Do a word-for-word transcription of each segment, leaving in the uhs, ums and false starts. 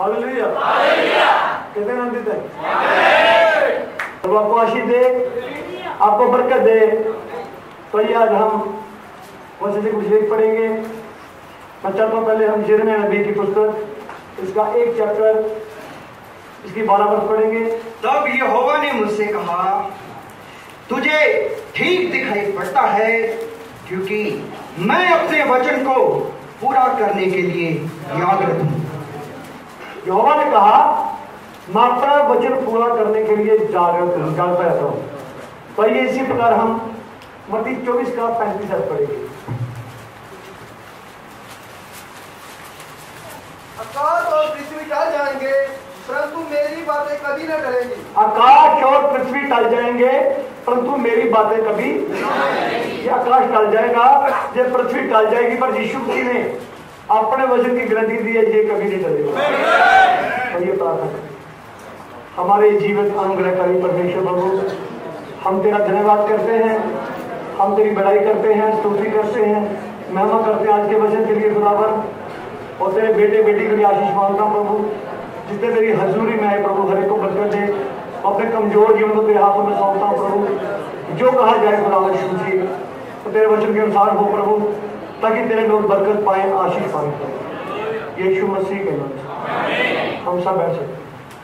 Hallelujah. कितने आनंदित है? प्रभु आपको आशीष दे, आपको बरकत दे। तो ये आज हम वैसे से कुछ लेख पढ़ेंगे। मैं चाहता हूँ पहले हम यिर्मयाह नबी की पुस्तक इसका एक चैप्टर इसकी बारह वर्ष पढ़ेंगे। तब यहोवा ने मुझसे कहा, तुझे ठीक दिखाई पड़ता है, क्योंकि मैं अपने वचन को पूरा करने के लिए जागृत हूँ। यहोवा ने कहा, मैं अपना वचन पूरा करने के लिए जागृत हूँ, जागता रहता हूँ। तो ये इसी प्रकार हम मत्ती चौबीस का पैंतीस अर्थ पढ़ेंगे। आकाश और पृथ्वी टल जाएंगे, परंतु मेरी बातें कभी न टलेंगी। आकाश और पृथ्वी टल जाएंगे, परंतु मेरी बातें कभी ये आकाश टल जाएगा, ये पृथ्वी टल जाएगी, पर यीशु मसीह ने अपने वचन की गारंटी दी है, ये कभी नहीं टलेगा। तो ये प्रार्थना करें। हमारे जीवन अनुग्रहकारी परमेश्वर प्रभु, हम तेरा धन्यवाद करते हैं, हम तेरी बड़ाई करते हैं, स्तुति करते हैं, महिमा करते हैं आज के वचन के लिए खुदावर। और तेरे बेटे बेटी के लिए आशीष मांगता हूँ प्रभु, जितने तेरी हजूरी में आए प्रभु, हर एक को बरकत दे। अपने कमजोर जीवन को तेरे हाथों में सौंपता हूँ प्रभु, जो कहा जाए खुदावर यीशु मसीह तो तेरे वचन के अनुसार हो प्रभु, ताकि तेरे लोग बरकत पाए, आशीष पाए। यीशु मसीह के नाम से हम सब बैठ सकते हैं।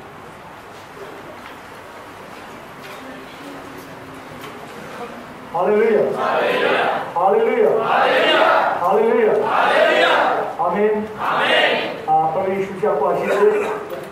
हालेलुया, हालेलुया, हालेलुया, आमीन। प्रभु यीशु से आपको आशीष दे।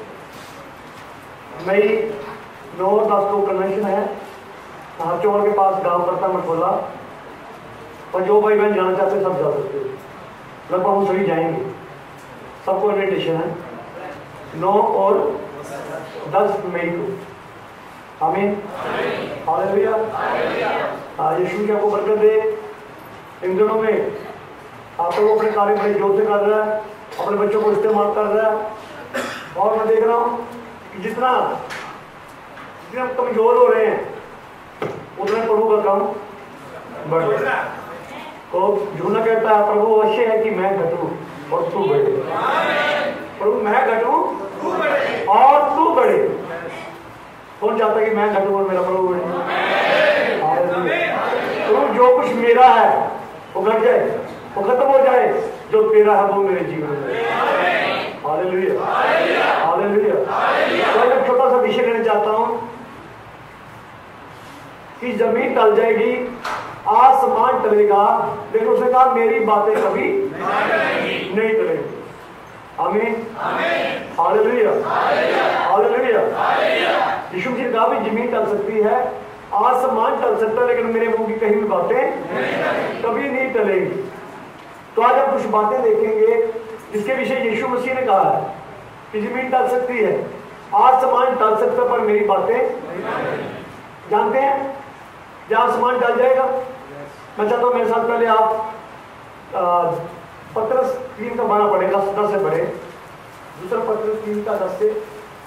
मई नौ दस को कन्वेंशन है, हरचौर के पास गांव पड़ता मठोला, और जो भाई बहन जाना चाहते सब जा सकते हैं। लगभग हम सभी जाएंगे, सबको इन्विटेशन है नौ और दस मई को। आमीन, हालेलुया। यीशु की आपको बरकत दे। इन दिनों में आप लोग अपने कार्य बड़े जोर से कर रहा है, अपने बच्चों को इस्तेमाल कर रहा है। और मैं देख रहा हूँ कि जितना जितना कमजोर हो रहे हैं, उतना प्रभु का काम बढ़ रहा है। तो झूना कहता है, प्रभु अवश्य है कि मैं घटूं और तू बढ़े। प्रभु मैं घटूं और तू बढ़े। कौन चाहता है कि मैं घटूं और मेरा प्रभु बढ़े? तो जो कुछ मेरा है वो घट जाए, वो खत्म हो जाए, जो तेरा है वो मेरे जीवन में। Hallelujah, hallelujah. तो एक छोटा सा विषय लेना चाहता हूं कि जमीन टल जाएगी, आसमान टलेगा, लेकिन उसने कहा मेरी बातें कभी नहीं टलेगी। आमीन, हालेलुया, हालेलुया। यीशु मसीह ने कहा भी जमीन टल सकती है, आसमान टल सकता है, लेकिन मेरे मुंह की कहीं भी बातें कभी नहीं टलेगी। तो आज हम कुछ बातें देखेंगे जिसके विषय यीशु मसीह ने कहा है कि जमीन टल सकती है, आसमान टल सकता है, पर मेरी बातें जानते हैं जहाँ आसमान टल जाएगा। मैं चाहता हूँ मेरे साथ पहले आप पत्रस तीन का बारह पढ़ेगा, दस से पढ़े। दूसरा पत्रस तीन का दस से।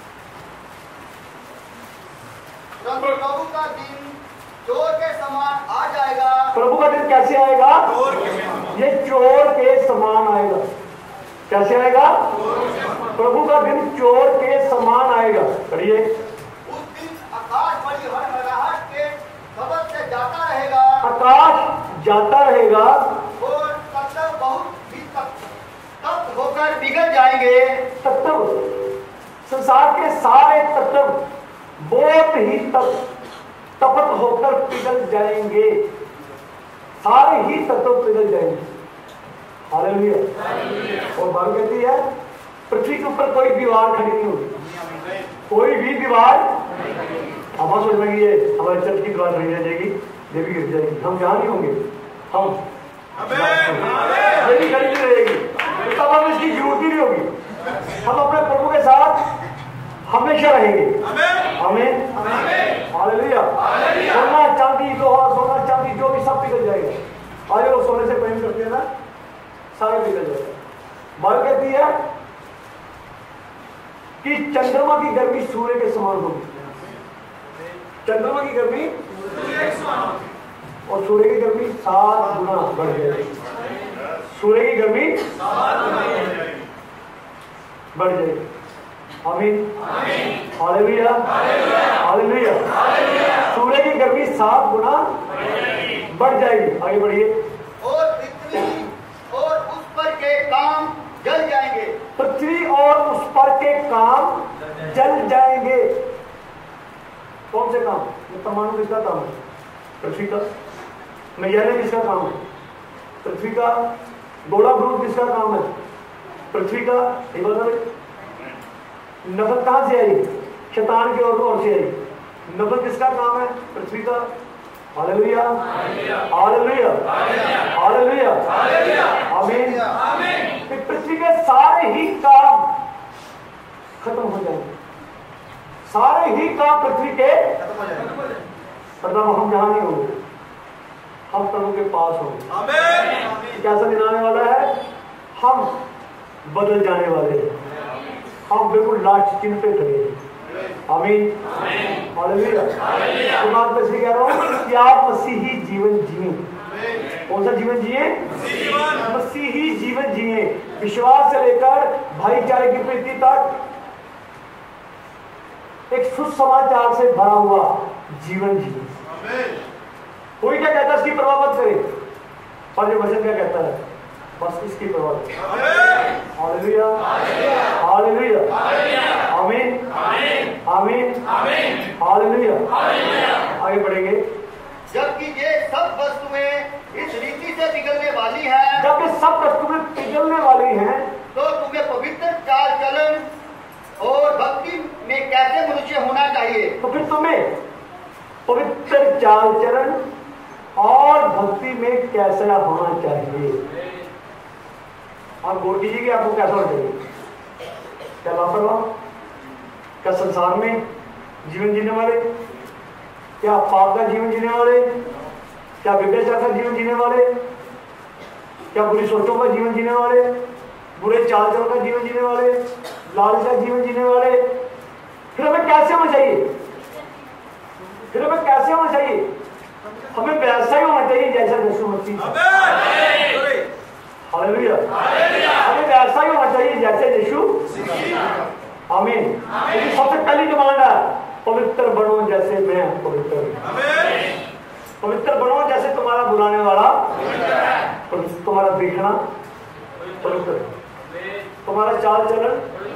प्रभु का दिन चोर के समान आ जाएगा। प्रभु का दिन कैसे आएगा? ये चोर के समान आएगा। कैसे आएगा? प्रभु का दिन चोर के समान आएगा। पढ़िए। उस दिन आकाश बड़ी हड़हड़ाहट के शब्द से जाता रहेगा, आकाश जाता रहेगा, और तत्व बहुत ही तप्त होकर पिघल जाएंगे। तत्व संसार के सारे तत्व बहुत ही तप तपत होकर पिघल जाएंगे, सारे ही तत्व पिघल जाएंगे। हालेलुया। और बात कहती है पृथ्वी के ऊपर कोई दीवार खड़ी नहीं होगी, कोई भी दीवार। हम सोच रहे ये हमारे चर्च की दीवार खड़ी रह जाएगी, ये भी गिर जाएगी, हम जहाँ नहीं होंगे, हम ये भी खड़ी नहीं रहेगी, तब हम इसकी जरूरत ही नहीं होगी। हम अपने प्रभु के साथ हमेशा रहेंगे। आमीन, हालेलुया। सोना चांदी लोहा, सोना चांदी जो भी सब पिघल जाएगा। आज लोग सोने से प्रेम करते हैं ना, सारे पिघल जाएगा। बात कहती है कि चंद्रमा की गर्मी सूर्य के समान होगी। चंद्रमा की गर्मी और सूर्य की गर्मी सात गुना बढ़ जाएगी। सूर्य की गर्मी बढ़ जाएगी। आमीन, हालेलुया, हालेलुया। सूर्य की गर्मी सात गुना बढ़ जाएगी। आगे बढ़िए। और पृथ्वी और उस पर के काम जल जाएंगे। पृथ्वी और उस पर के काम जल जाएंगे। कौन से काम? ये परमाणु किसका काम है? पृथ्वी का। मैयाने किसका काम है? पृथ्वी का। गोला बारूद किसका काम है? पृथ्वी का। ये बता रहे नफरत कहां से आई? शैतान की ओर से आई। नफरत किसका काम है? पृथ्वी का। हालेलुया, हालेलुया, हालेलुया, आमीन। पृथ्वी के सारे ही काम खत्म हो जाएंगे। सारे ही काम पृथ्वी के खत्म हो जाएंगे। मतलब हम जहां नहीं होंगे, हम प्रभु के पास होंगे। कैसा दिन आने वाला है? हम बदल जाने वाले हैं। हम बिल्कुल लास्ट चिन्ह पे खड़े हैं। आमीन, हालेलुया। तो बात मैं कह रहा हूं कि आप मसीही जीवन जिए। कौन सा जीवन जिए? मसीही जीवन जिए। विश्वास से लेकर भाईचारे की प्रीति तक एक सुसमाचार से भरा हुआ जीवन जिए। कोई क्या कहता है इसकी परवाह मत करे, पर ये वचन क्या कहता है? बस इसकी परवाह करे। Hallelujah, hallelujah, amen, amen, hallelujah. आगे बढ़ेंगे। जबकि ये सब वस्तुएं इस रीति से पिघलने वाली हैं, जब ये सब वस्तुएं पिघलने वाली हैं, तो तुम्हें पवित्र चाल चलन और भक्ति में कैसे मनुष्य होना चाहिए? तो फिर तुम्हें पवित्र चाल चरण और भक्ति में कैसा होना चाहिए? आप गौर कीजिए कि आपको कैसा होना चाहिए। क्या लापरवाह? क्या संसार में जीवन जीने वाले? क्या पाप का जीवन जीने वाले? क्या व्यभिचार का जीवन जीने वाले? क्या बुरी सोचों का जीवन जीने वाले? बुरे चाल चलन का जीवन जीने वाले? लालच का जीवन जीने वाले? फिर हमें कैसे होना चाहिए? फिर हमें कैसे होना चाहिए? हमें वैसा ही होना चाहिए जैसा यीशु मसीह। हालेलुया, हमें वैसा ही होना चाहिए जैसे यीशु। आमीन। सबसे पहली डिमांड है पवित्र बनो जैसे मैं पवित्र हूं। पवित्र बनो जैसे तुम्हारा बुलाने वाला, तुम्हारा देखना पवित्र, तुम्हारा चाल चलन,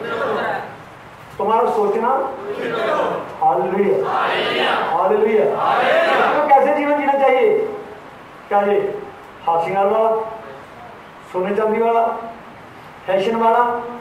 तुम्हारा सोचना। Hallelujah, hallelujah. तो कैसे जीवन जीना चाहिए? क्या ये हाथ श्रृंगार वाला, सोने चांदी वाला, फैशन वाला?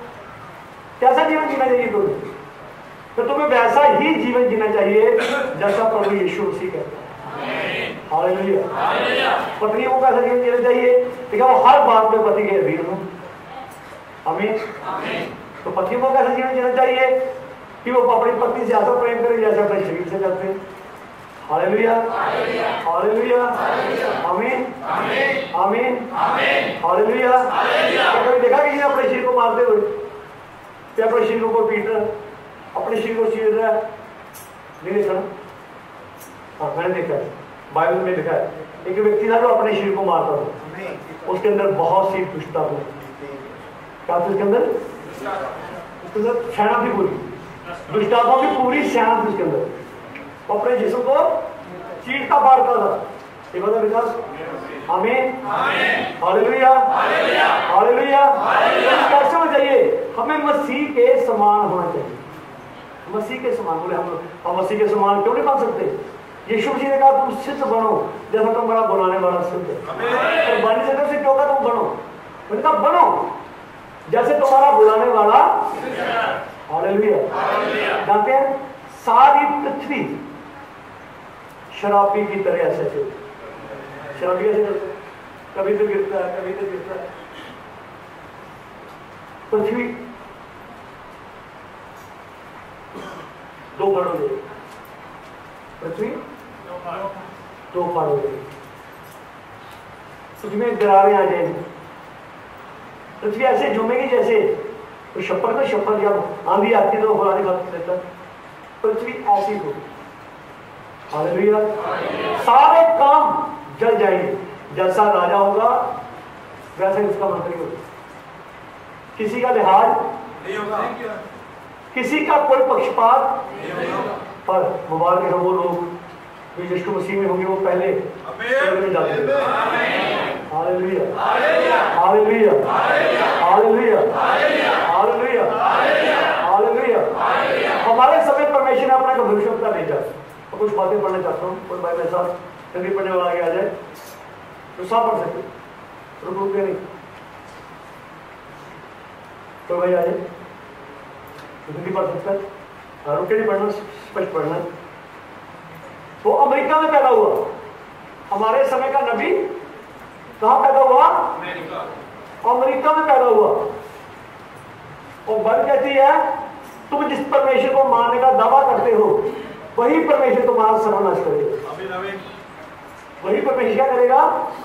कैसा जीवन जीना चाहिए तुम्हें? तो तुम्हें वैसा ही जीवन जीना चाहिए जैसा प्रभु यीशु मसीह कहता है। हालेलुया। पत्नियों को कैसा जीवन जीना चाहिए? देखा वो हर बात में पति के अधीन हो। आमीन। तो पतियों को कैसा जीवन जीना चाहिए कि वो अपनी पत्नी से ऐसा प्रेम करे जैसा अपने शरीर से करते हैं। Hallelujah, hallelujah, amen, amen, hallelujah. कभी देखा किसी ने अपने शरीर को मारते हुए? क्या अपने शरीर को पीट रहा है, अपने शरीर को चीर रहा है? नहीं देखा ना? हाँ, मैंने देखा है, बाइबल में देखा है। एक व्यक्ति था जो अपने शरीर को मारता था। उसके अंदर बहुत सी दुष्टता थी। क्या उसके अंदर? उसके अंदर सेना थी, पूरी दुष्टताओं की पूरी सेना थी उसके अंदर। अपने जिस्म को चीरता फाड़ता था। ये बता विकास। आमीन, हालेलुया, हालेलुया। कैसे होना चाहिए? हमें मसीह के समान होना चाहिए। मसीह के समान। बोले हम हम मसीह के समान क्यों नहीं बन सकते? यीशु मसीह ने कहा तुम सिद्ध बनो जैसा तुम्हारा बुलाने वाला सिद्ध है। तो बन सकते से क्यों कहा तुम बनो? मैंने कहा बनो जैसे तुम्हारा बुलाने वाला। हालेलुया। जानते हैं सारी पृथ्वी शराबी की तरह ऐसे थे। शराबी ऐसे करते, कभी तो गिरता है, कभी तो गिरता है। पृथ्वी दो फाड़ हो गई। पृथ्वी दो फाड़ हो गई। उसमें दरारें आ जाएंगी। पृथ्वी ऐसे झूमेगी जैसे तो शप्पर में शप्पर जब आंधी आती तो फलाने बात रहता। पृथ्वी ऐसी हो। हालेलुया। सारे काम जल जाएंगे। जैसा राजा होगा वैसे उसका मंत्री होगा। किसी का लिहाज नहीं होगा। किसी का कोई पक्षपात पर मुबारक है वो लोग जो यीशु मसीह में होंगे, वो पहले स्वर्ग में जाते हैं। Hallelujah, hallelujah, hallelujah, hallelujah, hallelujah. हमारे समय परमेश्वर ने अपना भविष्यवक्ता भेजा। तो कुछ बातें पढ़ना चाहता हूँ, कोई भाई मेरे साथ हिंदी पढ़ने वाला आगे आ जाए तो साफ पढ़ सके, रुक रुक के नहीं तो भाई आ जाए, हिंदी पढ़ सकता है, रुक के नहीं पढ़ना, स्पष्ट पढ़ना। वो अमेरिका में पैदा हुआ। हमारे समय का नबी कहाँ पैदा हुआ? अमेरिका। अमेरिका में पैदा हुआ। और बाइबल कहती है तुम जिस परमेश्वर को मानने का दावा करते हो वही परमेश्वर तुम्हारा सर्वनाश करेगा। वही परमेश्वर क्या करेगा?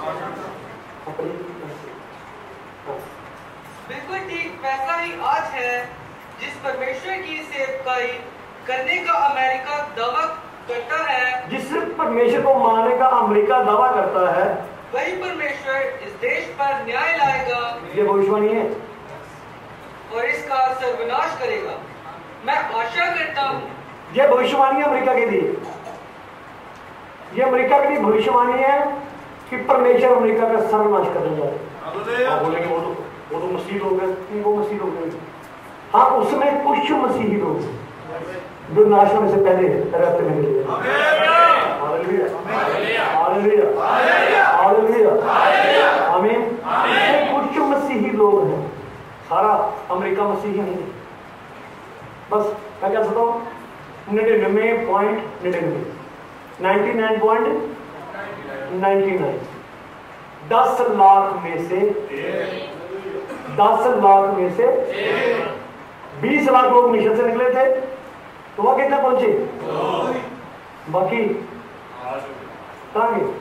बिल्कुल ठीक वैसा ही आज है। जिस परमेश्वर की सेवकाई करने का अमेरिका दावा करता है, जिस परमेश्वर को मानने का अमेरिका दावा करता है, वही परमेश्वर इस देश पर न्याय लाएगा। ये भविष्यवाणी है और इसका सर्वनाश करेगा। मैं आशा करता हूँ ये भविष्यवाणी है अमेरिका के लिए। ये अमेरिका के लिए भविष्यवाणी है कि परमेश्वर अमेरिका का सर्वनाश करने जा रहे हैं। बोलेंगे वो तो वो तो मसीह लोग हैं, वो मसीह लोग हैं। हाँ, उसमें कुछ मसीही लोग जो नाश होने से पहले रहते में मिले। हालेलुया, हालेलुया, हालेलुया, आमीन। कुछ मसीही लोग हैं, सारा अमेरिका मसीही नहीं। बस मैं क्या सोचता हूँ, निन्यानवे पॉइंट निन्यानवे ninety nine point ninety nine दस लाख में से दस लाख में से बीस लाख लोग मिशन से निकले थे, तो वहां कितने पहुंचे? बाकी कहां गए?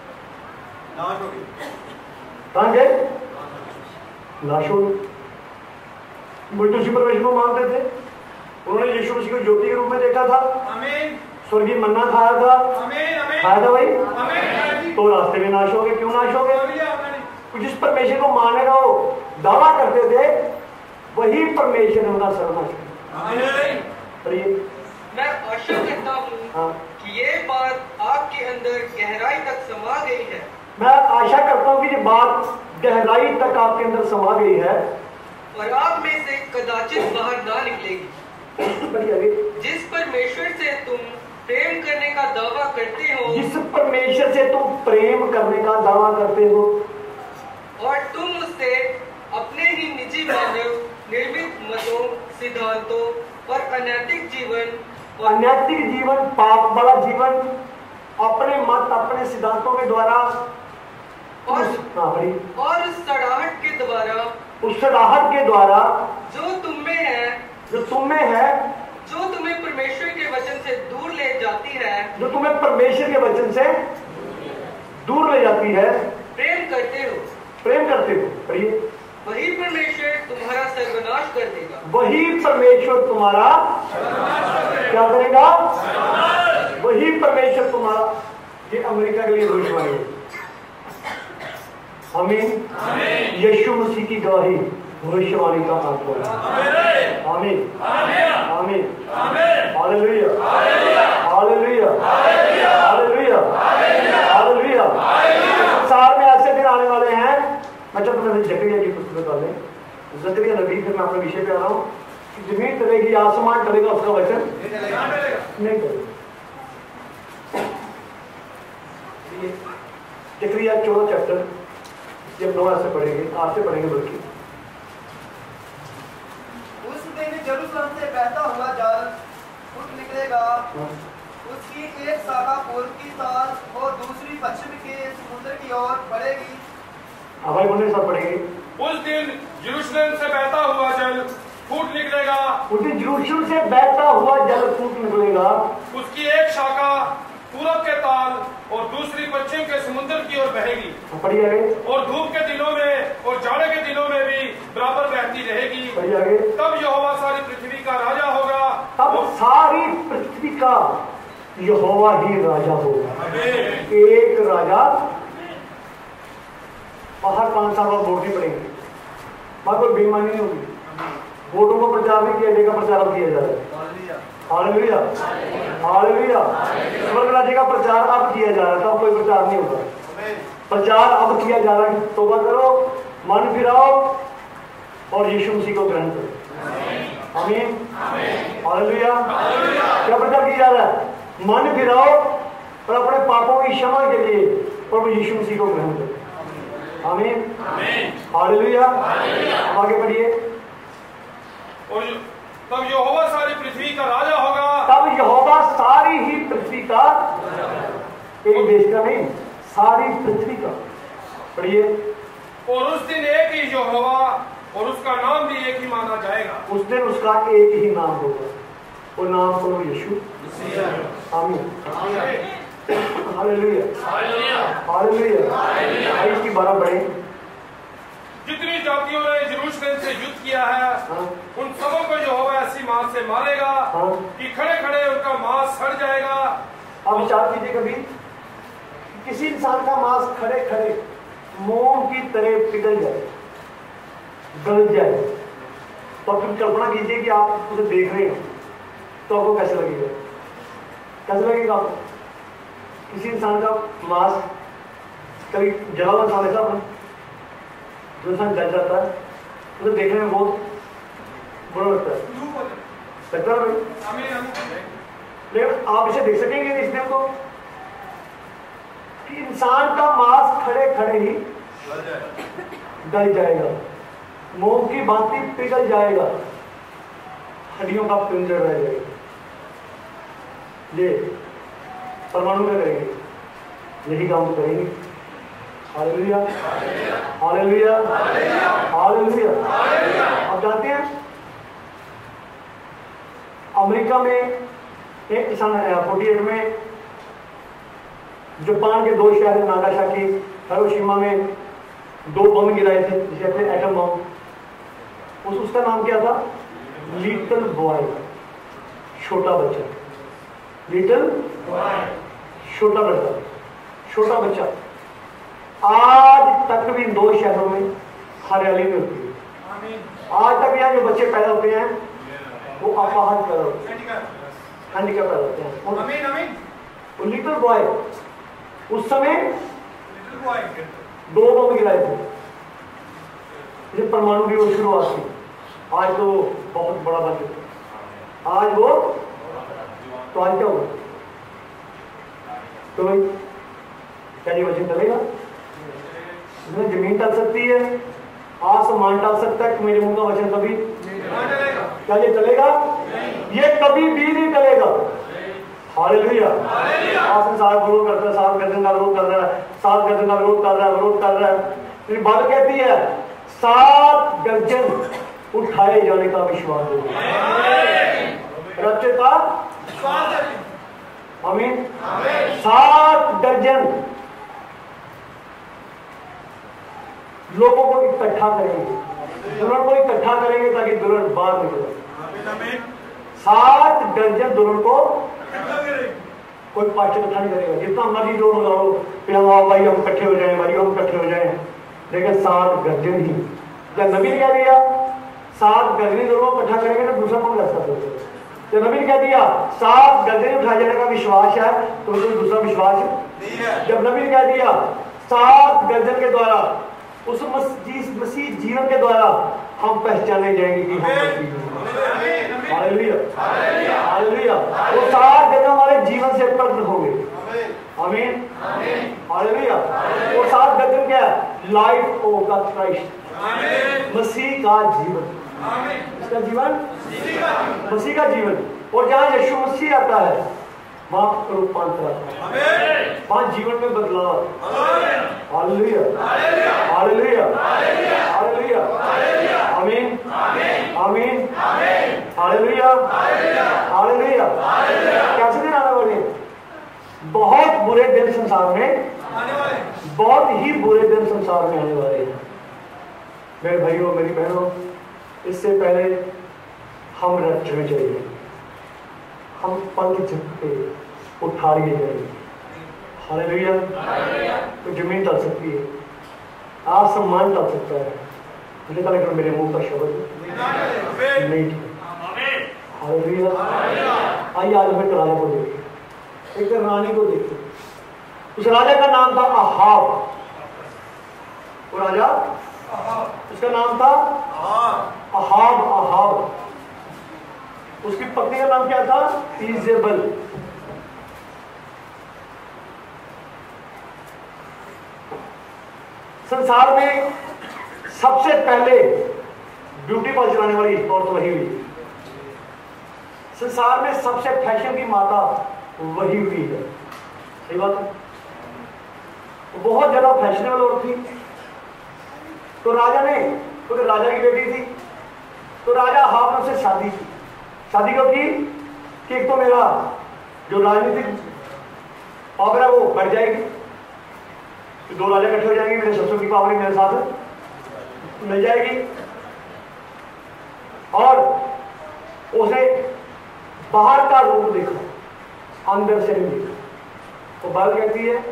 कहां गए? नाश हो गए। बुलटू परमेश्वर को मानते थे, उन्होंने यीशु मसीह को ज्योति के रूप में देखा था, स्वर्गीय मन्ना खाया था, खाया था भाई, तो रास्ते में नाश हो गए। क्यों नाश हो गए? जिस परमेश्वर को मानने का वो दावा करते थे वही परमेश्वर उनका सर्वनाश करेगा। मैं आशा करता हूँ हाँ। कि ये बात आपके अंदर गहराई तक समा गई है। मैं आशा करता हूँ कि ये बात गहराई तक आपके अंदर समा गई है और आप में से कदाचित बाहर ना निकलेगी। जिस परमेश्वर से तुम प्रेम करने का दावा करते हो, जिस परमेश्वर से तुम प्रेम करने का दावा करते हो और तुम उससे अपने ही निजी मानव निर्मित मतों, सिद्धांतों और अनैतिक जीवन अनैतिक जीवन, पाप वाला जीवन, अपने मत अपने सिद्धांतों के द्वारा और उस, और उस सड़ाहट के द्वारा उस सड़ाहट के द्वारा जो तुम में है जो तुम में है जो तुम्हें परमेश्वर के वचन से दूर ले जाती है जो तुम्हें परमेश्वर के वचन से दूर ले जाती है, प्रेम करते हो प्रेम करते हो। पढ़िए, वही परमेश्वर तुम्हारा सर्वनाश कर देगा। वही परमेश्वर तुम्हारा क्या करेगा? वही परमेश्वर तुम्हारा। ये अमेरिका के लिए भविष्यवाणी है। आमीन। यीशु मसीह की गवाही भविष्यवाणी का आत्मा है। आमीन, amen, hallelujah, hallelujah, hallelujah, hallelujah. संसार में ऐसे दिन आने वाले हैं। मैं चलो तुम्हें जकरिया की पुस्तक बता दें, जकरिया नबी, फिर मैं अपने विषय पे आ रहा हूँ कि जमीन टलेगी, आसमान टलेगा, उसका वचन नहीं टलेगा। जकरिया चौदह चैप्टर जब नौ ऐसे पढ़ेंगे, आज से पढ़ेंगे बल्कि। उस दिन यरूशलेम से बहता हुआ जल फूट निकलेगा, उसकी एक शाखा पूर्व की साथ और दूसरी पश्चिम के समुद्र की ओर बढ़ेगी। हाँ भाई, बोलने सब पढ़ेंगे। उस दिन यरूशलेम से बहता हुआ जल फूट निकलेगा, उस दिन यरूशलेम से बहता हुआ जल फूट निकलेगा, उसकी एक शाखा पूरब के ताल और दूसरी पश्चिम के समुद्र की ओर बहेगी। पढ़िए आगे। और धूप के दिनों में और जाड़े के दिनों में भी बराबर बहती रहेगी। पढ़िए आगे। तब यहोवा सारी पृथ्वी का राजा होगा। तब सारी पृथ्वी का यहोवा ही राजा होगा। एक राजा। बाहर पांच साल बाद वोट नहीं पड़ेंगे, बाहर कोई बेईमानी नहीं होगी। वोटों को प्रचार नहीं किया जाएगा, प्रचार अब किया जा रहा है। Hallelujah, hallelujah. स्वर्ग राज्य का प्रचार अब किया जा रहा है, तब कोई प्रचार नहीं होगा। प्रचार अब किया जा रहा है कि तौबा करो, मन फिराओ और यीशु मसीह को ग्रहण करो। आमीन, हालेलुया। क्या प्रचार किया जा रहा है? मन फिराओ और अपने पापों की क्षमा के लिए प्रभु यीशु मसीह को ग्रहण करो। आमीन, हालेलुया। अब आगे बढ़िए। और तब यहोवा सारी पृथ्वी का राजा होगा। तब यहोवा सारी ही पृथ्वी का, एक देश का नहीं, सारी पृथ्वी का। पढ़िए। और उस दिन एक ही यहोवा और उसका नाम भी एक ही माना जाएगा। उस दिन उसका एक ही नाम होगा, वो नाम प्रभु यीशु। आमीन, हालेलुया, हालेलुया। आइए की बारह बढ़े। जितनी जातियों ने यरूशलेम से युद्ध किया है, हाँ। उन सबों को यहोवा ऐसी मार से मारेगा, हाँ। कि खड़े खड़े उनका मांस सड़ जाएगा। अब विचार कीजिए कभी, किसी इंसान का मांस खड़े खड़े मोम की तरह पिघल जाए, गल जाए, तो आप कल्पना कीजिए कि आप उसे देख रहे हो तो आपको कैसे लगेगा? कैसे लगेगा आपको? किसी इंसान का मांस कभी जला हुआ इंसान ऐसा अपना जो इंसान जल जाता है, उसे देखने में बहुत बुरा लगता है, लगता है भाई। लेकिन आप इसे देख सकेंगे इस दिन को कि इंसान का मांस खड़े खड़े ही गल जाएगा, मोम की भांति पिघल जाएगा, हड्डियों का पिंजर रह जाएगा। ये परमाणु क्या करेंगे? यही काम तो करेंगे। Hallelujah, hallelujah, hallelujah. आप जानते हैं अमेरिका में एक किसान फोर्टी एट में जापान के दो शहर नागासाकी, हिरोशिमा में दो बम गिराए थे, जिसे कहते हैं एटम बम। उस उसका नाम क्या था? लिटिल बॉय, छोटा बच्चा। लिटिल छोटा बच्चा, छोटा बच्चा। आज तक भी इन दो शहरों में हरियाली में होती है। आज तक यहाँ जो बच्चे पैदा होते हैं वो अपाहज पैदा होते हैं, हैंडीकैप पैदा होते हैं। वो लिटिल बॉय उस समय दो बम गिराए थे, जैसे परमाणु की वो शुरुआत थी। आज तो बहुत बड़ा बन चुका, आज वो तो आज क्या हुआ? तो भाई क्या ये वचन चलेगा? इसमें जमीन टल सकती है, आसमान टल सकता है, मेरे मुंह का वचन कभी क्या ये चलेगा? ये कभी भी नहीं चलेगा। हालेलुया। आज संसार विरोध करता है, सात गर्दन का विरोध कर रहा है, सात गर्दन का विरोध कर रहा है, विरोध कर रहा है। फिर बात कहती है सात गर्जन उठाए जाने का विश्वास हो, रचता। आमीन। सात दर्जन लोगों को इकट्ठा करेंगे, दुल्हन को इकट्ठा करेंगे ताकि दुल्हन बाहर निकले। सात दर्जन दुल्हन को कोई पास्टर इकट्ठा नहीं करेगा, जितना मर्जी जोर लगाओ, फिर हम आओ भाई हम इकट्ठे हो जाए, भाई हम इकट्ठे हो जाए, लेकिन सात गर्जन ही। जब नबी ने कह दिया सात गर्जन लोगों को इकट्ठा करेंगे तो दूसरा कौन कर सकता है? जब नबी ने कह दिया सात गर्जन उठाए जाने का विश्वास है तो कोई दूसरा विश्वास नहीं है। जब नबी ने कह दिया सात गर्जन के द्वारा, उस मसीह जीवन के द्वारा हम पहचाने जाएंगे कि हम हालेलुया, हालेलुया। वो सात गर्जन हमारे जीवन से प्रकट होंगे। आमीन, हालेलुया। वो सात गर्जन क्या है? लाइफ ऑफ द क्राइस्ट, मसीह का जीवन। इसका जीवन, मसीह का जीवन। और जहां यीशु मसीह आता है वहां रूपांतर आता है, वहां जीवन में बदलाव। Hallelujah, hallelujah, hallelujah. Amen, amen, hallelujah, hallelujah. कैसे दिन आने वाले? बहुत बुरे दिन संसार में, बहुत ही बुरे दिन संसार में आने वाले हैं मेरे भाइयों, मेरी बहनों। इससे पहले हम रटने चाहिए, हम पंख झपके उठा लिए जाएंगे। हालेलुया। तो जमीन टल सकती है, आसमान टल सकता है, लिखा लेकिन मेरे मुंह का शब्द नहीं था। हालेलुया। आइए आज हमें राजा को देखिए, एक रानी को देखिए। उस राजा का नाम था अहाब। वो राजा, उसका नाम था अहाब। अहाब। उसकी पत्नी का नाम क्या था? इजेबल। संसार में सबसे पहले ब्यूटी पार्लर चलाने वाली औरत वही हुई। संसार में सबसे फैशन की माता वही हुई है। सही बात है। बहुत ज्यादा फैशनेबल औरत थी। तो राजा ने, क्योंकि राजा की बेटी थी, तो राजा अहाब ने उससे शादी की। शादी कब की? कि एक तो मेरा जो राजनीतिक पावर है वो बढ़ जाएगी, तो दो राजा इकट्ठे हो जाएंगे, मेरे ससुर की पावर मेरे साथ मिल जाएगी। और उसे बाहर का रूप देखा, अंदर से नहीं देखा। तो बाइबल कहती है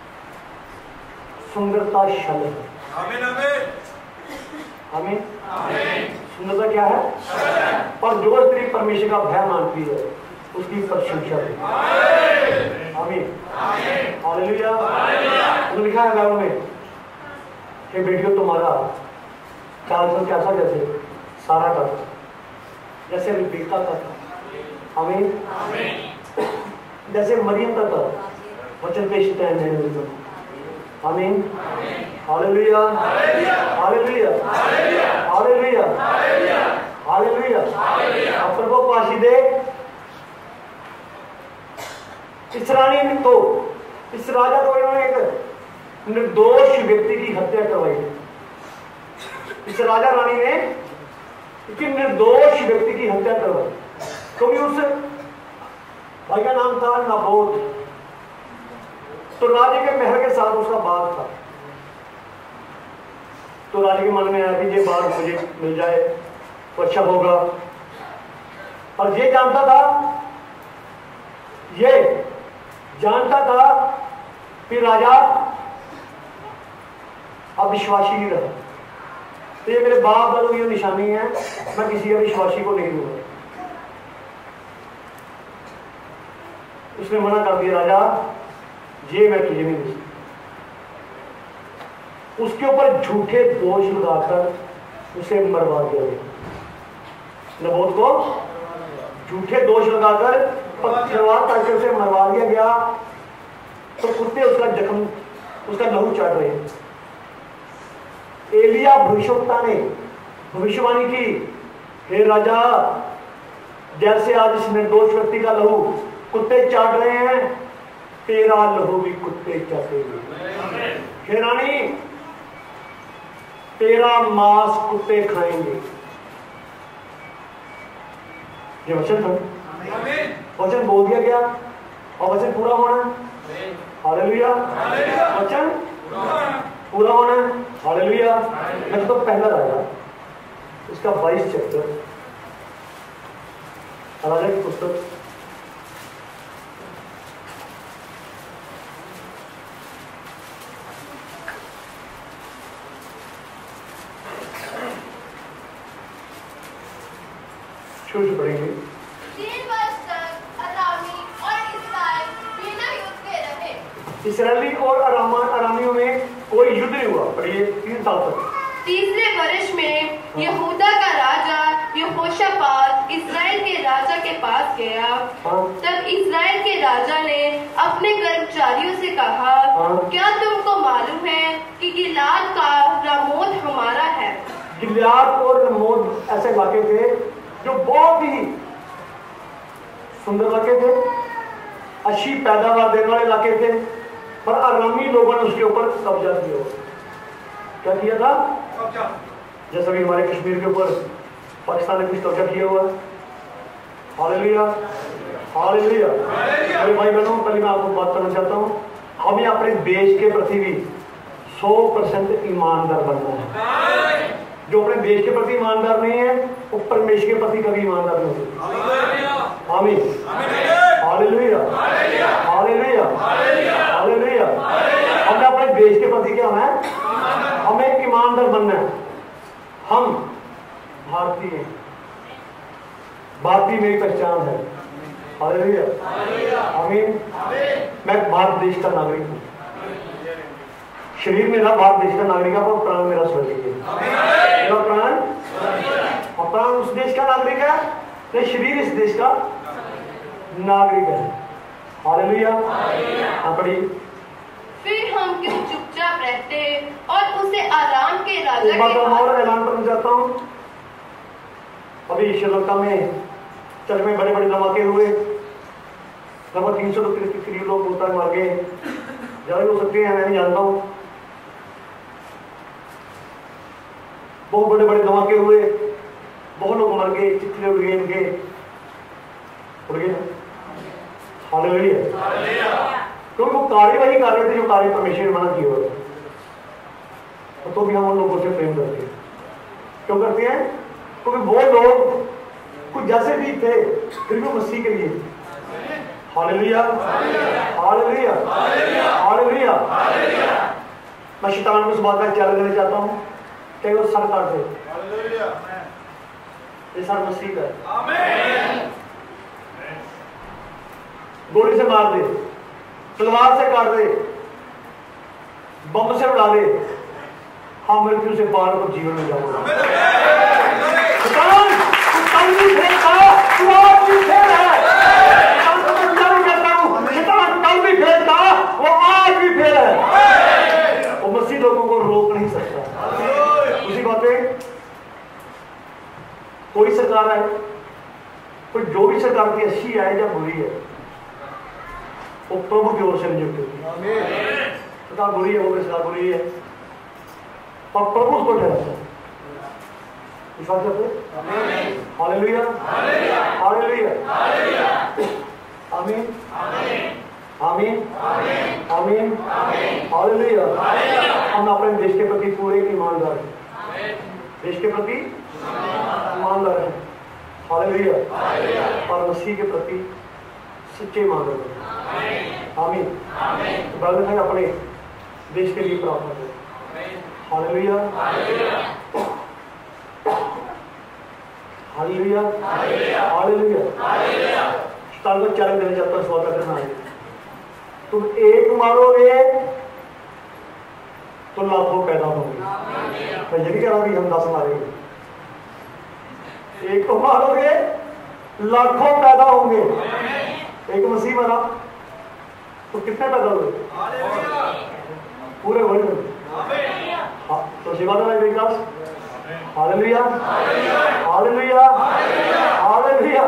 सुंदरता छल है। आमीन आमीन आमीन। सुंदरता क्या है? पर जो स्त्री परमेश्वर का भय मानती है उसकी प्रशंसा है। आमीन। हालेलुया। तो लिखा है बाइबल में कि बेटियों तुम्हारा चाल चलन कैसा? जैसे सारा का था, जैसे रिबेका का था। आमीन। जैसे मरियम का था। वचन पे स्टैंड है। Amen. Hallelujah. Hallelujah. Hallelujah. Hallelujah. अब प्रभु पाशी दे। इस रानी तो, इस राजा को इन्होंने एक निर्दोष व्यक्ति की हत्या करवाई। इस राजा रानी ने एक निर्दोष व्यक्ति की हत्या करवाई, क्योंकि उस भाई का नाम था नाबोत। तो राजे के महल के साथ उसका बाग था। तो राजे के मन में आया कि ये बाग मुझे मिल जाए तो अच्छा होगा। और ये जानता था, ये जानता था कि राजा अब विश्वासी नहीं रहा। तो ये मेरे बाप दादों की निशानी है, मैं किसी का विश्वासी को नहीं दूंगा। उसने मना कर दिया, राजा ये मैं तुझे नहीं दूंगा। उसके ऊपर झूठे दोष लगाकर उसे मरवा दिया गया। नबोत को झूठे दोष लगाकर पत्थरवार करके उसे मरवा दिया गया। तो कुत्ते उसका जख्म, उसका लहू चाट रहे। एलिया भविष्यवक्ता ने भविष्यवाणी की, हे राजा, जैसे आज इस निर्दोष व्यक्ति का लहू कुत्ते चाट रहे हैं, तेरा लहू भी कुत्ते चाटेंगे। हे रानी, तेरा मांस कुत्ते खाएंगे। ये वचन था, वचन बोल दिया गया और वचन पूरा होना। हालेलुया। वचन पूरा होना। हालेलुया। मैं तो पहला राजा, इसका बाईस चैप्टर, राजा की पुस्तक, शुरू से पढ़ेंगे। तीन वर्ष तक अरामी और इस्राएल बिना युद्ध के रहे। इसराइली और अरामा अरामियों में कोई युद्ध नहीं हुआ। पढ़िए, तीन साल तक। तीसरे वर्ष में यहूदा का राजा यहोशापात इस्राएल के राजा के पास गया। हाँ। तब इस्राएल के राजा ने अपने कर्मचारियों से कहा, हाँ। क्या तुमको मालूम है कि गिलाद का रामोत हमारा है? गिलाद और रमोत ऐसे इलाके थे जो बहुत ही सुंदर इलाके थे, अच्छी पैदावार देने वाले इलाके थे, पर अरामी लोगों ने उसके ऊपर कब्जा किया। क्या किया था? जैसा कि हमारे कश्मीर के ऊपर पाकिस्तान ने कुछ कब्जा किया हुआ है। हालेलुया। हालेलुया। मेरे भाई बहनों, पहले मैं आपको बात करना चाहता हूँ, हमें अपने देश के प्रति भी सौ परसेंट ईमानदार बनना है। जो अपने देश के प्रति ईमानदार नहीं है वो परमेश्वर के प्रति कभी ईमानदार नहीं होते। आमीन। हालेलुया। हालेलुया। हालेलुया। हमें अपने देश के प्रति क्या है? हमें ईमानदार बनना है। किए, बात भी मेरी पहचान है। हालेलुया, आमीन। मैं भारत देश का नागरिक हूँ। शरीर मेरा भारत देश का नागरिक है, पर प्राण मेरा स्वर्गीय है। मेरा प्राण और प्राण उस देश का नागरिक है, तो शरीर इस देश का नागरिक है। हालेलुया, अपनी फिर हम क्यों चुपचाप रहते और उसे आराम के राजा एक बात के और ऐलान करना चाहता हूँ। अभी श्रीलंका में चर्च में बड़े बड़े धमाके हुए, लगभग तीन सौ के करीब लोग होता मार गए, ज्यादा हो सकते हैं, मैं नहीं जानता हूँ। बहुत बड़े बड़े धमाके हुए, बहुत लोग मर गए, चित्रे उड़ गए, इनके उड़ गए। हालेलुया, क्योंकि वो कार्य वही कर रहे थे जो कार्य परमेश्वर मना किए हुए, तो भी हम उन लोगों से प्रेम करते हैं। क्यों करते हैं? क्योंकि वो लोग कुछ जैसे भी थे, फिर भी मसीह के लिए। Hallelujah, hallelujah, hallelujah. मैं शैतान को इस बात का चैलेंज देना चाहता हूँ कि वो सर काट दे, ये सर मसीह का है, गोली से मार दे, तलवार से काट दे, बम से उड़ा दे, हम मृत्यु से पार पर जीवन में जाओगे। शैतान तू कल भी फेंकता, तू आज भी फेंक है। शैतान को मैं जारी करता हूँ, शैतान कल भी फेंकता, वो आज भी फेल है। वो मसीह लोगों को रोक नहीं सकता। उसी बातें कोई सरकार है, कोई जो भी सरकार की अच्छी है या बुरी है, वो प्रभु की ओर से नियुक्त होती है। सरकार बुरी है, वो भी सरकार बुरी है, और प्रभु उसको ठहराता है। विश्वास करते हैं? हालेलुया, हालेलुया, आमीन, आमीन, आमीन, हालेलुया। हम अपने देश के प्रति पूरे ईमानदार हैं, देश के प्रति ईमानदार हैं। हालेलुया, और मसीह के प्रति सच्चे ईमानदार हैं। आमीन। ब्रदर है अपने देश के लिए प्रार्थना करें। Hallelujah, hallelujah, hallelujah. शैतान को चैलेंज देना चाहता हूं, सवाल करना है, तुम एक मारोगे तो लाखों पैदा होंगे। मैं ये नहीं कह रहा कि हम दस मारेंगे, एक को मारोगे लाखों पैदा होंगे। एक मसीह मरा तो कितने पैदा हुए? पूरे वर्ल्ड में। हाँ, तो सेवा मेरी क्लास। Hallelujah, hallelujah, hallelujah.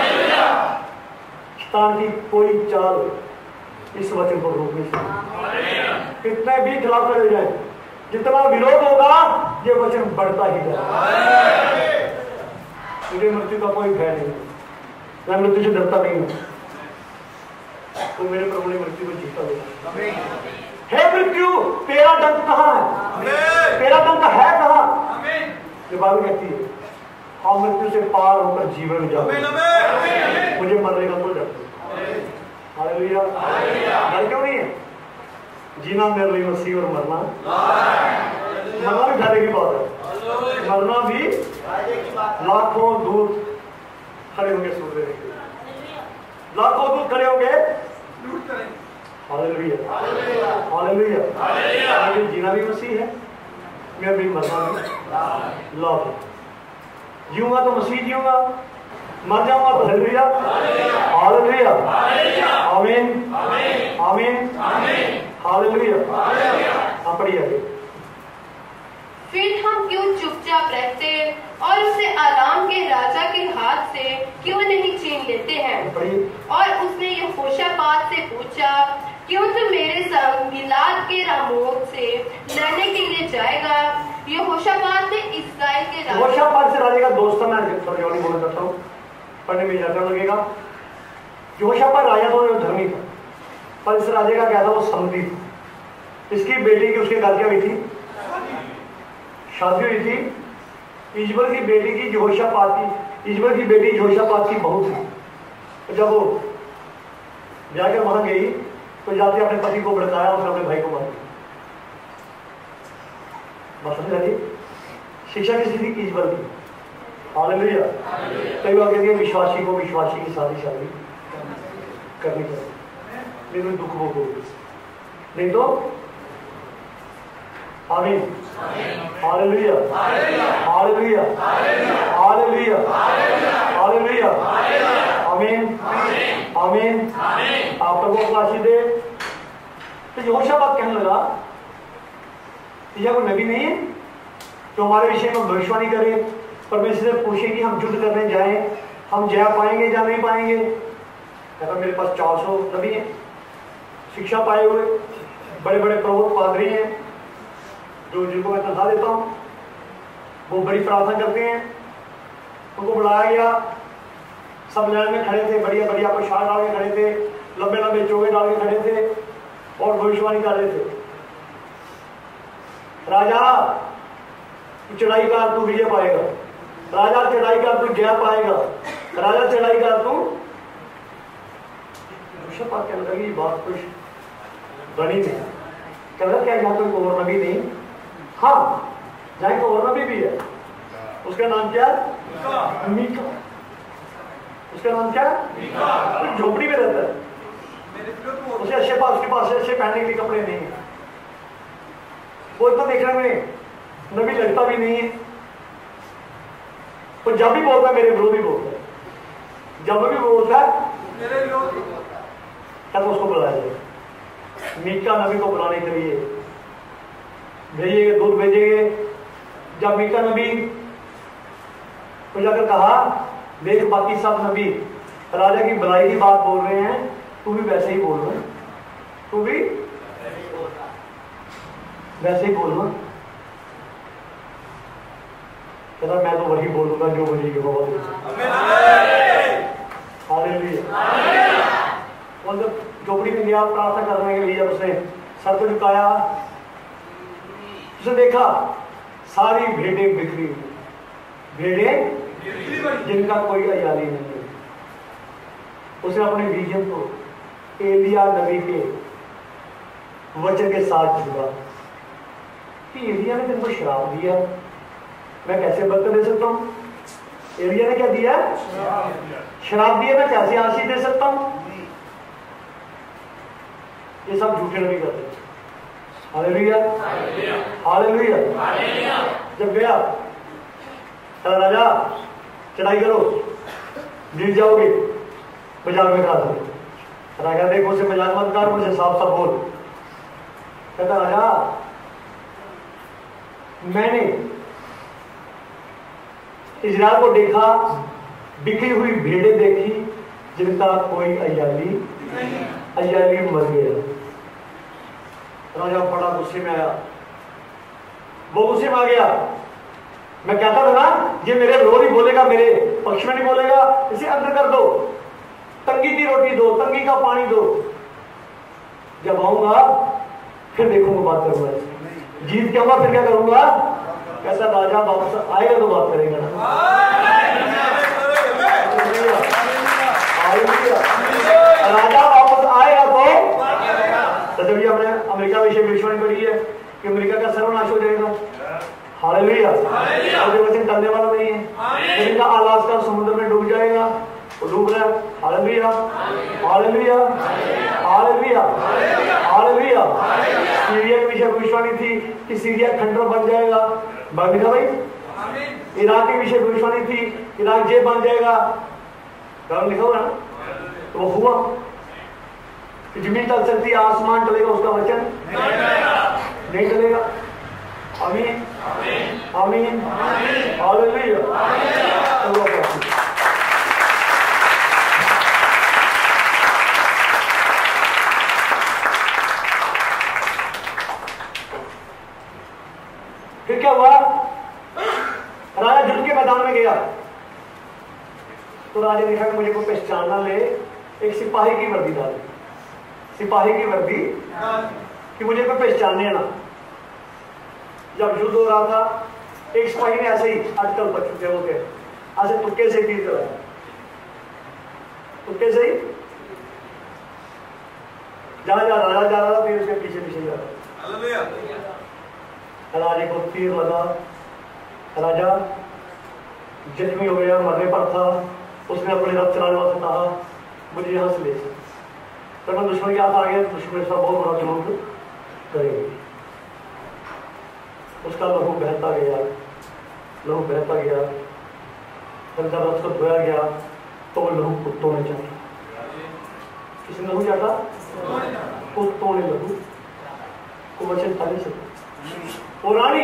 शैतान की कोई चाल इस वचन को रोक नहीं सकती। कितने भी खिलाफ करे जाए, जितना विरोध होगा ये वचन बढ़ता ही जाएगा। मुझे मृत्यु का कोई भय नहीं, मैं मृत्यु से डरता नहीं हूँ, तो मेरे प्रभु ने मृत्यु को जीता दिया। हे मृत्यु, तेरा दंत कहाँ है? तेरा दंत है कहाँ? ये बात कहती है, हम मृत्यु से पार होकर जीवन में जाओगे। मुझे मरने का तो डर नहीं। हालेलुया, डर क्यों नहीं है? जीना मेरे लिए मसीह और मरना मरना भी फायदे की बात है। मरना भी लाखों दूत खड़े होंगे सूर्य के, लाखों दूत खड़े होंगे लूट करेंगे। Hallelujah, hallelujah. लेकिन जीना भी मसीह है, मैं भी मरना भी लाभ है। जीऊंगा तो मसीह जीऊंगा, मर जाऊंगा तो hallelujah, hallelujah, amen, amen, hallelujah. आप पढ़िए आगे। फिर हम क्यों चुपचाप रहते और उसे आराम के राजा के हाथ से क्यों नहीं छीन लेते हैं? और उसने यहोशापात से पूछा, क्यों तू मेरे संग गिलाद के रामोत से लड़ने के लिए जाएगा? यहोशापात ने इस्राएल के राजा यहोशापात से राजा का दोस्त था, मैं सरजौनी बोलना चाहता हूँ, पढ़ने में ज्यादा लगेगा। यहोशापात राजा तो धर्मी था, पर इस राजे का क्या था, वो समझी थी। इसकी बेटी की उसके घर क्या हुई थी? शादी हुई थी। इजबल की बेटी की यहोशापात की इजबल की बेटी यहोशापात की बहू थी। तो जब वो जाकर वहां गई तो जाते अपने पति को भड़काया, उसने अपने भाई को मार दिया। बस समझ रही? शिक्षा किसी थी? इजबल की। हालेलुया। कई बार कहते हैं विश्वासी को विश्वासी की शादी शादी करनी चाहिए, नहीं तो दुख भोगो, नहीं तो आमीन। Hallelujah hallelujah hallelujah hallelujah amen आमीन। आप प्रभु को आशीष दे। तो यहोशापात कहने लगा यह कोई नबी नहीं है जो हमारे विषय में भविष्यवाणी करे, परमेश्वर से पूछे कि हम युद्ध करने जाएं, हम जय पाएंगे या नहीं पाएंगे। कहता मेरे पास चार सौ नबी हैं, शिक्षा पाए हुए बड़े बड़े प्रभु पादरी हैं, जो जिनको मैं तनख्वाह देता हूँ, वो बड़ी प्रार्थना करते हैं। उनको बुलाया गया, सब लाइन में खड़े थे, बढ़िया बढ़िया पोशाक डाल के खड़े थे, लंबे लंबे चोगे डाल के खड़े थे और भविष्यवाणी कर रहे थे। राजा चढ़ाई कर, तू विजय पाएगा, राजा चढ़ाई कर, तू जय पाएगा, राजा चढ़ाई कर, तू। कहने लगी बात कुछ बनी नहीं। कहता क्या यहाँ कोई और नबी नहीं? हाँ, जहाँ को और नबी भी है। उसका नाम क्या है? मीका। उसका नाम क्या है? झोपड़ी में रहता है, उसे अच्छे पास उसके पास अच्छे पहनने के लिए कपड़े नहीं है, वो इतना देखने में नबी लगता भी नहीं है। तो जब भी बोलता है मेरे विरोध ही बोलता है, जब भी बोलता है मेरे विरोध ही बोलता है। तब उसको बुलाया जाए, मीका नबी को बुलाने के लिए भेजेंगे, दूध भेजेंगे। जब मीका नबी को जाकर कहा देख बाकी सब नबी राजा की भलाई की बात बोल रहे हैं, तू भी वैसे ही बोल रहा, तू भी वैसे ही बोल रहा। कहता मैं तो वही बोलूंगा जो वही के बाबा। और जब झोपड़ी में गया प्रार्थना करने के लिए, जब उसने सर को झुकाया, उसने देखा सारी भेड़ें बिखरी हुई, भेड़ें जिनका कोई अयाली नहीं है। उसने अपने विजन को एलिया नबी के वचन के साथ जुड़ा कि एलिया ने तुमको श्राप दिया, मैं कैसे बरकत दे सकता हूं? एलिया ने क्या दिया? श्राप दिया, मैं कैसे आशीष दे सकता हूं? ये सब झूठे नबी करते हैं। Hallelujah hallelujah. जब गया राजा चढ़ाई करो, जीत जाओगे, मजाक में कहा था। राजा देखो उसे मजाक मत कर, मुझे साफ साफ बोल। कहता राजा मैंने इजराइल को देखा, बिखरी हुई भेड़ें देखी जिनका कोई अयाली अयाली मर गया। राजा बड़ा गुस्से में आया, वो गुस्से में आ गया। मैं कहता था ना ये मेरे विरोध ही बोलेगा, मेरे पक्ष में नहीं बोलेगा, इसे अंदर कर दो, तंगी की रोटी दो, तंगी का पानी दो। जब आऊंगा फिर देखूंगा, बात करूंगा, जीत के आऊंगा फिर क्या करूंगा। कैसा राजा वापस आएगा तो बात करेंगे ना। राजा वापस आएगा तो जब ये हमने अमेरिका विषय भविष्यवाणी पढ़ी है कि अमेरिका का सर्वनाश हो जाएगा। हालेलुया। और वचन टलने वाला नहीं है। जिनका अलास्का समुद्र में डूब जाएगा, वो डूब रहा है। Hallelujah hallelujah hallelujah hallelujah. Syria के विषय भविष्यवाणी थी कि सीरिया खंडर बन जाएगा, बन गया भाई। इराक के विषय भविष्यवाणी थी, इराक जेब बन जाएगा, लिखा हुआ ना, तो वो हुआ कि जमीन टल सकती है, आसमान टलेगा, उसका वचन नहीं टलेगा। आमीन आमीन हालेलुया। फिर क्या हुआ? राजा युद्ध के मैदान में गया तो राजा ने कहा मुझे कोई पहचान ना ले, एक सिपाही की वर्दी डाली, सिपाही की वर्दी कि मुझे कोई पहचाने ना। जब युद्ध हो रहा था, एक सिपाही ने ऐसे ही अटकल पर चुके होते ऐसे तुक्के से तीर चलाया, तुक्के से ही जहां जहां राजा जा रहा था तीर उसके पीछे पीछे जा रहा। राजा को तीर लगा, राजा जख्मी हो गया, मरने पर था, उसने अपने रथ चलाने वाले से कहा मुझे यहाँ से ले चल। जब मैं दुश्मन के हाथ आ गया तो दुश्मन से बहुत बड़ा जुल्म करेंगे। उसका लहू बहता गया, लहू बहता गया। जब रथ को धोया गया तो वो लहू कुत्तों ने चाटा। किसने लहू चाटा? कुत्तों ने लहू को वचन खा नहीं सकते। वो रानी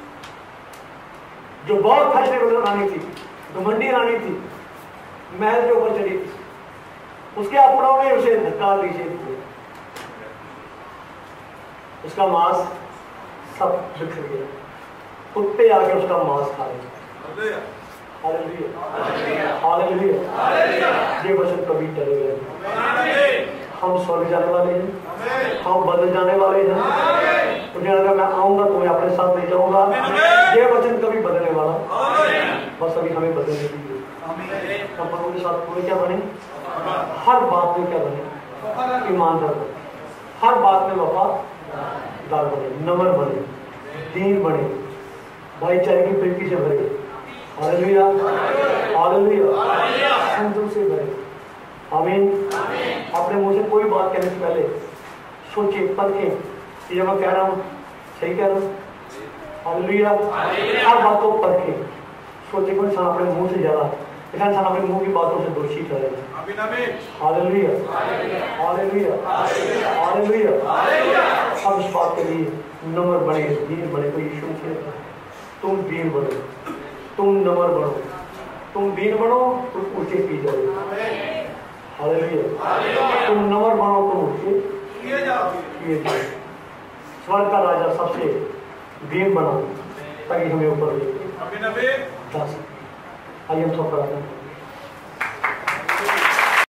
जो बहुत फैशनेबल रानी थी, घमंडी रानी थी, महल के ऊपर चढ़ी थी, उसके अपनों ने उसे धक्का नीचे दिया, उसका मांस सब बिखर गया, कुत्ते आके उसका मांस खा गए। Hallelujah, hallelujah. ये वचन कभी टलेगा नहीं। हम स्वर्ग जाने वाले हैं, हम बदल जाने वाले हैं। मुझे लगा मैं आऊंगा तुम्हें अपने साथ ले जाऊंगा। ये वचन कभी बदलने वाला, बस अभी हमें बदलने दीजिए। हम प्रभु के साथ पूरे क्या बने, हर बात में क्या बने, ईमानदार बने, हर बात में वफादार बने, नम्र बने, दीन बने, भाईचारे की प्रीति से भरे। Hallelujah, hallelujah. संतों से भरे। आमीन। अपने मुंह से कोई बात कहने से पहले सोचे, परखे कि जब मैं कह रहा हूँ सही कह रहा हूँ। हालेलुया। हर बात को परखे, सोचे कोई इंसान अपने मुंह से ज्यादा, एक इंसान अपने मुंह की बातों से दोषी ठहरेगा। Hallelujah, hallelujah, hallelujah. हम इस बात के लिए नम्र बने, दीन बने। तो यीशु से तुम दीन बनो, तुम नम्र बनो, तुम दीन बनो, तुम ऊंचे की जाओ। हालेलुया। तुम नम्र बनो, तुम ऊंचे किए जाओ। स्वर्ग का राजा सबसे दीन बना ताकि हमें ऊपर ले जा सके। आइए हम सब प्रार्थना